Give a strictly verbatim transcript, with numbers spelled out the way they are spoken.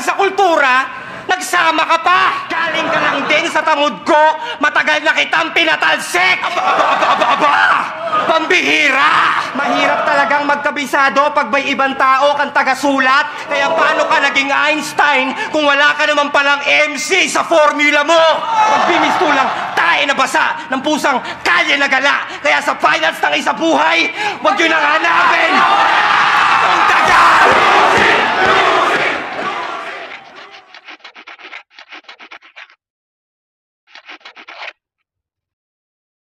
sa kultura, nagsama ka pa! Galing ka lang din sa tamod ko, matagal na kitang pinatalsik! Aba, aba, aba, aba, aba! Pambihira! Mahirap talagang magkabisado pag may ibang tao kang tagasulat. Kaya paano ka naging Einstein kung wala ka naman palang M C sa formula mo? Pag bimisto lang, tayo na basa ng pusang kalye na gala. Kaya sa finals ng Isabuhay, huwag yun ang hanapin!